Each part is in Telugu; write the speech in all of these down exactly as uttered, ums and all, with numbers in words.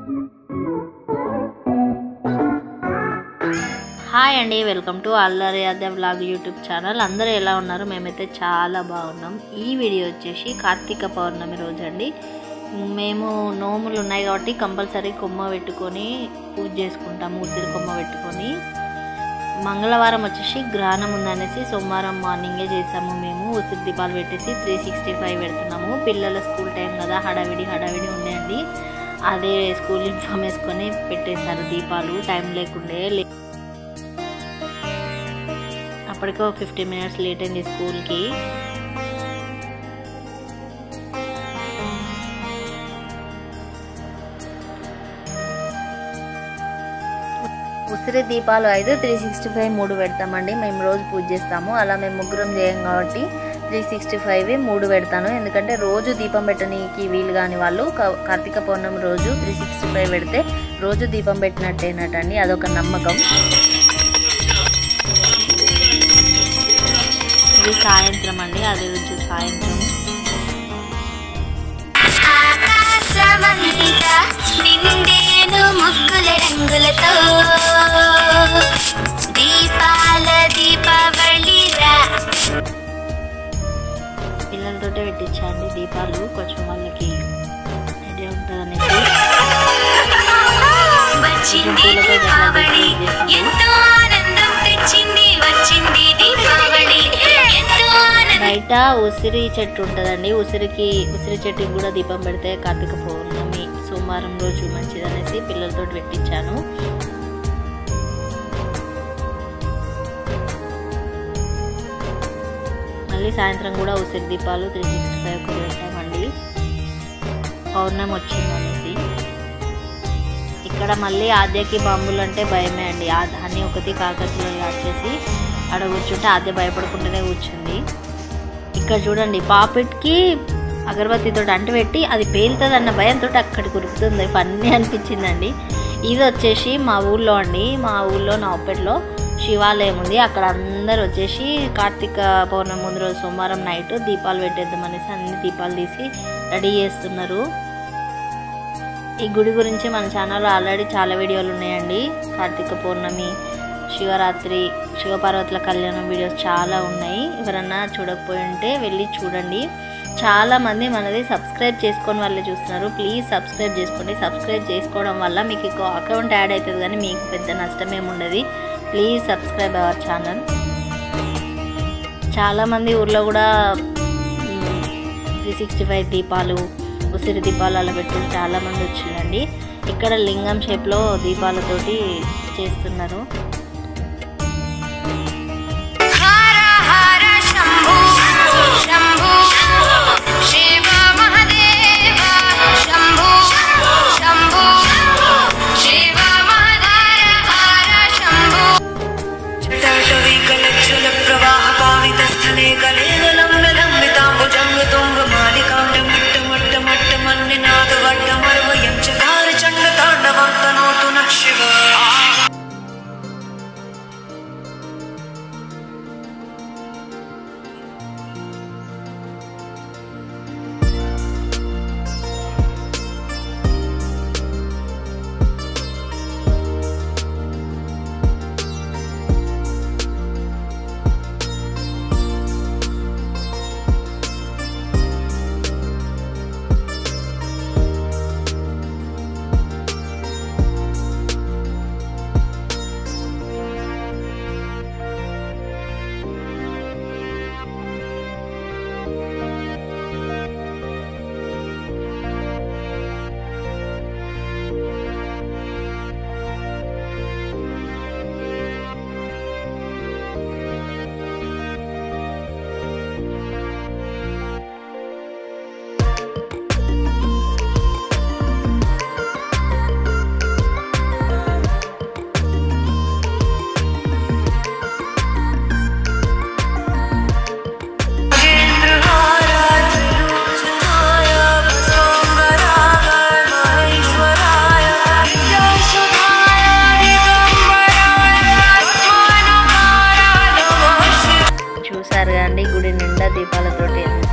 హాయ్ అండి, వెల్కమ్ టు అల్లరి ఆద్య వ్లాగ్ యూట్యూబ్ ఛానల్. అందరూ ఎలా ఉన్నారు? మేమైతే చాలా బాగున్నాం. ఈ వీడియో వచ్చేసి కార్తీక పౌర్ణమి రోజు అండి. మేము నోములు ఉన్నాయి కాబట్టి కంపల్సరీ కొమ్మ పెట్టుకొని పూజ చేసుకుంటాము. ఉసిరి కొమ్మ పెట్టుకొని మంగళవారం వచ్చేసి గ్రహణం ఉందనేసి సోమవారం మార్నింగే చేసాము. మేము ఉసిరి దీపాలు పెట్టేసి త్రీ సిక్స్టీ ఫైవ్ పెడుతున్నాము. పిల్లల స్కూల్ టైం కదా, హడావిడి హడావిడి ఉన్నాయండి. అదే స్కూల్ యూనిఫామ్ వేసుకొని పెట్టేశారు దీపాలు. టైం లేకుండే అప్పటికే ఒక ఫిఫ్టీ మినిట్స్ లేట్ అయింది స్కూల్కి. ఉసిరి దీపాలు ఐదు, త్రీ సిక్స్టీ ఫైవ్ మూడు పెడతామండి. మేము రోజు పూజ చేస్తాము. అలా మేము ముగ్గురం చేయం కాబట్టి త్రీ సిక్స్టీ ఫైవ్ మూడు పెడతాను. ఎందుకంటే రోజు దీపం పెట్టడానికి వీలు కాని వాళ్ళు కార్తీక పౌర్ణమి రోజు త్రీ సిక్స్టీ ఫైవ్ పెడితే రోజు దీపం పెట్టినట్టేనటండి. అదొక నమ్మకం. ఇది సాయంత్రం అండి, అదే రోజు సాయంత్రం. పిల్లలతోటే పెట్టించండి దీపాలు, కొంచెం వాళ్ళకి ఐడియా ఉంటుంది అనేసి. బయట ఉసిరి చెట్టు ఉంటుందండి. ఉసిరికి ఉసిరి చెట్టుకి కూడా దీపం పెడితే కార్తీక పౌర్ణమి సోమవారం రోజు మంచిది అనేసి పిల్లలతో పెట్టించాను. మళ్ళీ సాయంత్రం కూడా ఉసిరి దీపాలు త్రీ సిక్స్టీ ఫైవ్ కూడా పెట్టామండి, పౌర్ణమి వచ్చింది అనేసి. ఇక్కడ మళ్ళీ ఆద్యకి బాంబులు అంటే భయమే అండి. అన్నీ ఒకటి కాకరలో వచ్చేసి ఆడ కూర్చుంటే ఆద్య భయపడకుండానే కూర్చుంది. ఇక్కడ చూడండి, పాపిట్కి అగరబత్తితో అంటు పెట్టి అది పేలుతుంది అన్న భయంతో అక్కడికి ఉరుకుతుంది. ఫన్నీ అనిపించిందండి. ఇది వచ్చేసి మా ఊళ్ళో అండి, మా ఊళ్ళో నవపేటలో శివాలయం ఉంది. అక్కడ అందరు వచ్చేసి కార్తీక పౌర్ణమి ముందు రోజు సోమవారం నైట్ దీపాలు పెట్టేద్దాం అనేసి అన్ని దీపాలు తీసి రెడీ చేస్తున్నారు. ఈ గుడి గురించి మన ఛానల్లో ఆల్రెడీ చాలా వీడియోలు ఉన్నాయండి. కార్తీక పౌర్ణమి, శివరాత్రి, శివపార్వతుల కళ్యాణం వీడియోస్ చాలా ఉన్నాయి. ఎవరన్నా చూడకపోయి ఉంటే వెళ్ళి చూడండి. చాలామంది మనది సబ్స్క్రైబ్ చేసుకొని వాళ్ళే చూస్తున్నారు. ప్లీజ్ సబ్స్క్రైబ్ చేసుకోండి. సబ్స్క్రైబ్ చేసుకోవడం వల్ల మీకు అకౌంట్ యాడ్ అవుతుంది, కానీ మీకు పెద్ద నష్టం ఏమి ఉండదు. Please subscribe our channel. చాలామంది ఊర్లో కూడా త్రీ సిక్స్టీ ఫైవ్ దీపాలు, ఉసిరి దీపాలు అలా పెట్టి చాలామంది వచ్చిందండి. ఇక్కడ లింగం షేప్లో దీపాలతోటి చేస్తున్నారు.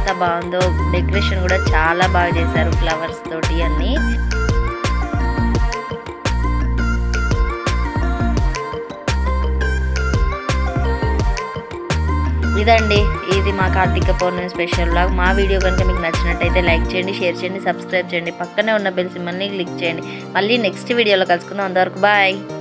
బాగుందో. డెకరేషన్ కూడా చాలా బాగా చేశారు ఫ్లవర్స్ తోటి అన్ని. ఇదండి ఇది మా కార్తీక పౌర్ణమి స్పెషల్ వ్లాగ్. మా వీడియో కనుక మీకు నచ్చినట్టయితే లైక్ చేయండి, షేర్ చేయండి, సబ్స్క్రైబ్ చేయండి, పక్కనే ఉన్న బెల్ సింబల్ని క్లిక్ చేయండి. మళ్ళీ నెక్స్ట్ వీడియోలో కలుసుకుందాం. అంతవరకు బాయ్.